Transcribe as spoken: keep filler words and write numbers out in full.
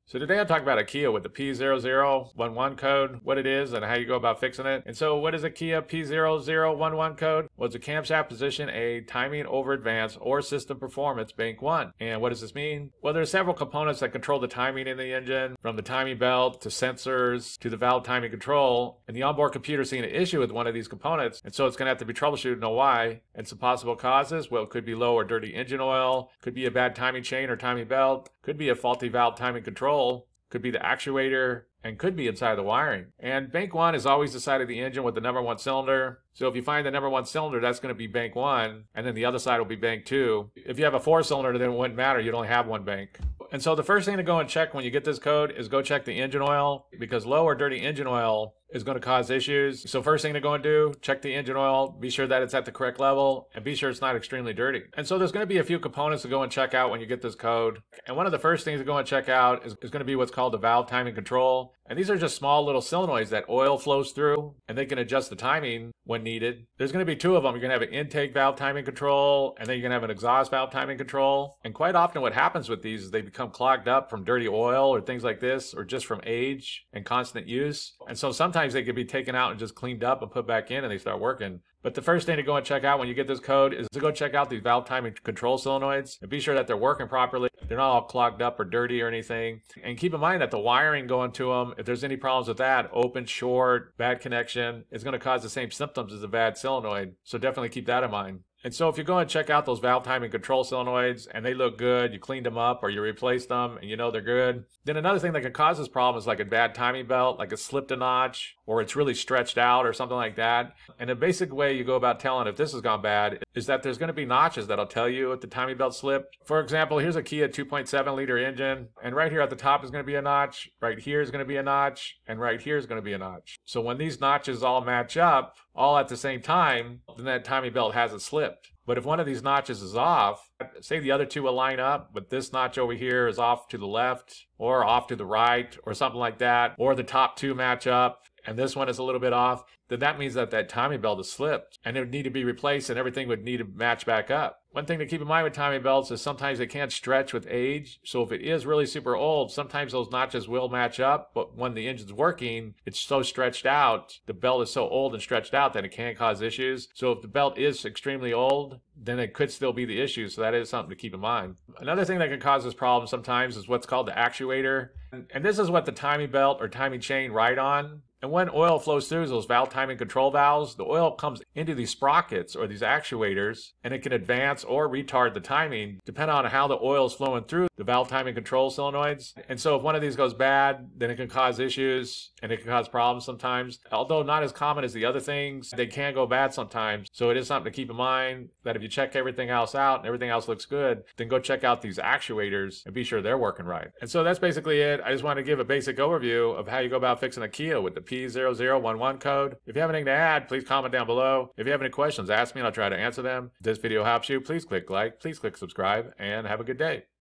So today I'm talking about a Kia with the P zero zero one one code, what it is and how you go about fixing it. And so what is a Kia P zero zero one one code? Well, it's a camshaft position, a timing over advance or system performance bank one. And what does this mean? Well, there's several components that control the timing in the engine, from the timing belt to sensors to the valve timing control. And the onboard computer is seeing an issue with one of these components. And so it's going to have to be troubleshooted to know why. And some possible causes, well, it could be low or dirty engine oil, could be a bad timing chain or timing belt, could be a faulty valve timing control, could be the actuator, and could be inside the wiring. And bank one is always the side of the engine with the number one cylinder. So if you find the number one cylinder, that's going to be bank one, and then the other side will be bank two. If you have a four cylinder, then it wouldn't matter. You'd only have one bank. And so the first thing to go and check when you get this code is go check the engine oil, because low or dirty engine oil is going to cause issues. So first thing to go and do, check the engine oil, be sure that it's at the correct level, and be sure it's not extremely dirty. And so there's going to be a few components to go and check out when you get this code. And one of the first things to go and check out is, is going to be what's called the valve timing control. And these are just small little solenoids that oil flows through, and they can adjust the timing when needed. There's going to be two of them. You're going to have an intake valve timing control, and then you're going to have an exhaust valve timing control. And quite often what happens with these is they become clogged up from dirty oil or things like this, or just from age and constant use. And so sometimes they could be taken out and just cleaned up and put back in, and they start working. But the first thing to go and check out when you get this code is to go check out these valve timing control solenoids and be sure that they're working properly. They're not all clogged up or dirty or anything. And keep in mind that the wiring going to them, if there's any problems with that, open, short, bad connection, is going to cause the same symptoms as a bad solenoid. So definitely keep that in mind. And so if you go and check out those valve timing control solenoids and they look good, you cleaned them up or you replaced them and you know they're good, then another thing that can cause this problem is like a bad timing belt, like it slipped a notch or it's really stretched out or something like that. And the basic way you go about telling if this has gone bad is that there's going to be notches that'll tell you if the timing belt slipped. For example, here's a Kia two point seven liter engine, and right here at the top is going to be a notch, right here is going to be a notch, and right here is going to be a notch. So when these notches all match up all at the same time, then that timing belt hasn't slipped. But if one of these notches is off, say the other two will line up, but this notch over here is off to the left or off to the right or something like that, or the top two match up and this one is a little bit off, then that means that that timing belt has slipped and it would need to be replaced and everything would need to match back up. One thing to keep in mind with timing belts is sometimes they can't stretch with age. So if it is really super old, sometimes those notches will match up, but when the engine's working, it's so stretched out, the belt is so old and stretched out that it can cause issues. So if the belt is extremely old, then it could still be the issue. So that is something to keep in mind. Another thing that can cause this problem sometimes is what's called the actuator. And this is what the timing belt or timing chain ride on. And when oil flows through those valve timing control valves, the oil comes into these sprockets or these actuators, and it can advance or retard the timing depending on how the oil is flowing through the valve timing control solenoids. And so if one of these goes bad, then it can cause issues and it can cause problems sometimes. Although not as common as the other things, they can go bad sometimes. So it is something to keep in mind that if you check everything else out and everything else looks good, then go check out these actuators and be sure they're working right. And so that's basically it. I just want to give a basic overview of how you go about fixing a Kia with the P zero zero one one code. If you have anything to add, please comment down below. If you have any questions, ask me and I'll try to answer them. If this video helps you, please click like, please click subscribe, and have a good day.